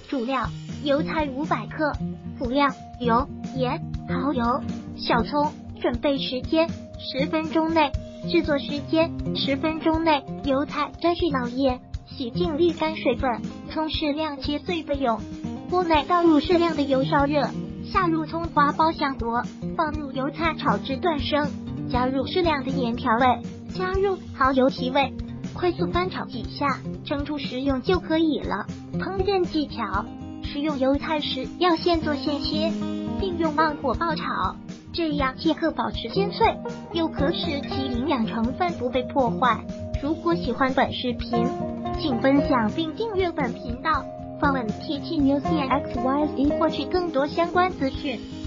主料：油菜500克，辅料：油、盐、蚝油、小葱。准备时间10分钟内，制作时间10分钟内。油菜摘去脑叶，洗净沥干水分，葱适量切碎备用。锅内倒入适量的油烧热，下入葱花包下锅，放入油菜炒至断生，加入适量的盐调味，加入蚝油提味，快速翻炒几下，蒸出食用就可以了。烹饪技巧：食用油菜时要现做现切，并用慢火爆炒，这样既可保持煎脆，又可使其营养成分不被破坏。如果喜欢本视频，请分享并订阅本频道，访问 TT News XYZ 获取更多相关资讯。